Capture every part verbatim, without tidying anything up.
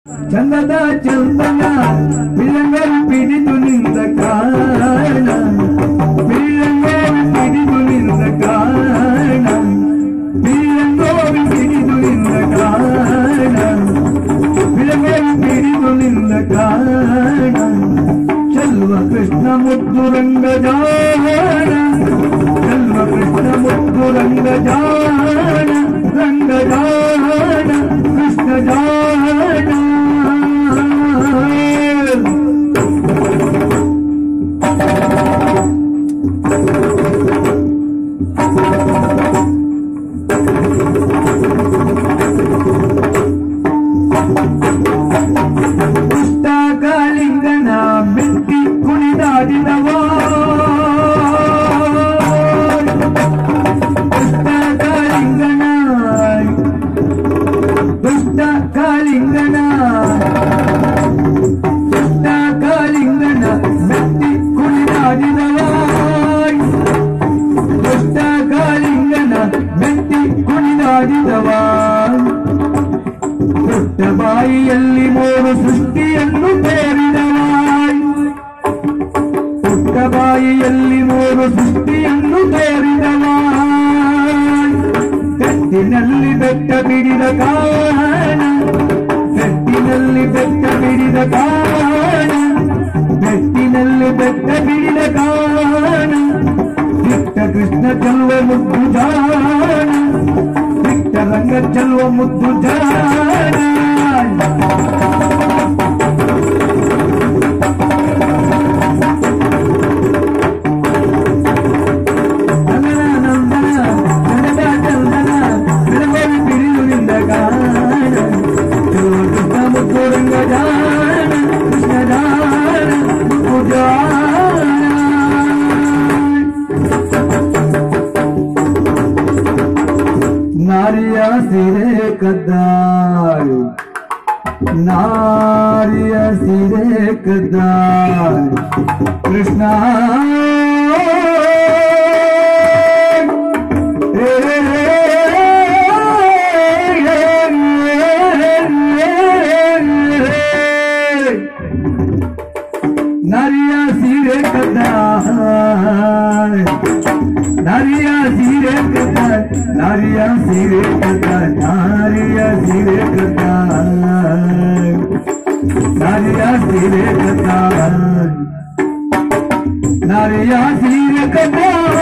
ಚಂದದ ಚಂದನ ಬಿಳಂಗರು ಪಿಡಿದು ನಿಂದ ಕಾರಣ ಬಿಳಂಗರು ಪಿಡಿದು ನಿಂದ ಕಾರಣ ಬಿಳಂಗೋರು ಪಿಡಿದು ನಿಂದ ಕಾರಣ ಬಿಳಂಗರು ಪಿಡಿದು ನಿಂದ ಕಾರಣ ಚೆಲ್ವ ಕೃಷ್ಣ ಮುದ್ದು ರಂಗ ಜಾಣ ಚೆಲ್ವ ಕೃಷ್ಣ ಮುದ್ದು ರಂಗ ಜಾಣ ರಂಗ ಜಾಣ ಕೃಷ್ಣ ಜಾಣ ಕಾಲಿಂಗನ ಮೆಟ್ಟಿ ಕುಣಿದಾಡಿದವ ದುಷ್ಟ ಕಾಲಿಂಗನ ದುಷ್ಟ ಕಾಲಿಂಗನ ದುಷ್ಟ ಕಾಲಿಂಗನ ಮೆಟ್ಟಿ ಕುಣಿದಾಡಿದವ ದುಷ್ಟ ಕಾಲಿಂಗನ ಮೆಟ್ಟಿ ಕುಣಿದಾಡಿದವ ದೊಡ್ಡ ಬಾಯಿಯಲ್ಲಿ ಮೂರು ಸೃಷ್ಟಿಯನ್ನು ಸೇರಿದವ ದೊಡ್ಡ ಬಾಯಿಯಲ್ಲಿ ಮೂರು ಸೃಷ್ಟಿಯನ್ನು ಸೇರಿದವ ಗಟ್ಟಿನಲ್ಲಿ ಬೆಟ್ಟ ಬಿಡಿದ ಕಾರಣ ಗಟ್ಟಿನಲ್ಲಿ ಬೆಟ್ಟ ಬಿಡಿದ ಕಾರಣ ಗಟ್ಟಿನಲ್ಲಿ ಬೆಟ್ಟ ಬಿಡಿದ ಕಾರಣ ಚಿಕ್ಕ ಕೃಷ್ಣ ಚೆಲ್ವ ಮುದ್ದು ಜಾಣ ಚಿಕ್ಕ ರಂಗ ಚೆಲ್ವ ಮುದ್ದು ಜಾಣ नारिया सिरे कदार नारिया सिरे कदार कृष्णा नारिया सिरे कदार नारिया सिरे कदार नारिया सिरे कदार नारिया सिरे कदार नारिया सिरे कदार नारिया सिरे कदार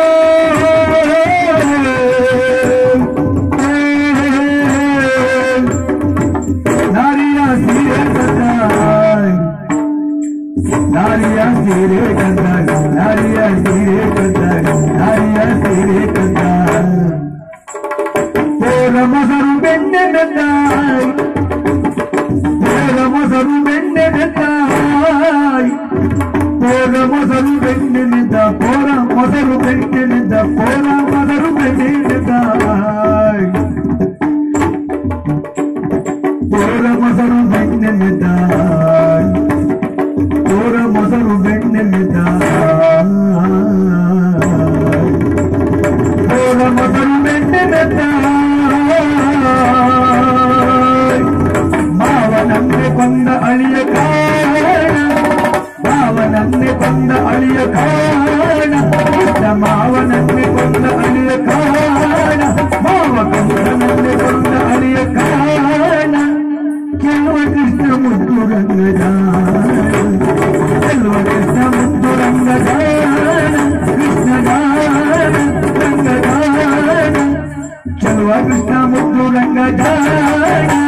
नारिया सिरे कदार नारिया सिरे कदार नारिया सिरे कदार नारिया सिरे कदार पोर ಮೊಸರು ಬೆಣ್ಣೆ ಬೆದ್ದಾಯ್ पोर ಮೊಸರು ಬೆಣ್ಣೆ ಬೆದ್ದಾಯ್ पोर ಮೊಸರು ಬೆಣ್ಣೆ ಬೆದ್ದ पोर ಮೊಸರು ಬೆಣ್ಣೆ ಬೆದ್ದ पोर ಮೊಸರು ಬೆಣ್ಣೆ ಬೆದ್ದಾಯ್ पोर ಮೊಸರು ಬೆಣ್ಣೆ ಬೆದ್ದಾಯ್ पोर ಮೊಸರು ಬೆಣ್ಣೆ ಬೆದ್ದಾಯ್ पोर ಮೊಸರು ಬೆಣ್ಣೆ ಬೆದ್ದಾಯ್ ಮಾವನನ್ನೇ ಕೊಂದ ಅಳಿಯ ಕಾರಣ ಮಾವನನ್ನೇ ಕೊಂದ ಅಳಿಯ ಕಾರಣ ಮಾವನನ್ನೇ ಕೊಂದ ಅಳಿಯ ಕಾರಣ ಮಾವ ಕಂದನನ್ನೇ ಕೊಂದ ಅಳಿಯ ಕಾರಣ ಕೆಲವ ಕೃಷ್ಣ ಮುದ್ದು ರಂಗ ಜಾಣ ಕೆಲವ ಕೃಷ್ಣ ಮುದ್ದು ರಂಗ ಜಾಣ ಕೃಷ್ಣ ಜಾಣ ರಂಗ ಜಾಣ ಕೆಲವ ಕೃಷ್ಣ ಮುದ್ದು ರಂಗ ಜಾಣ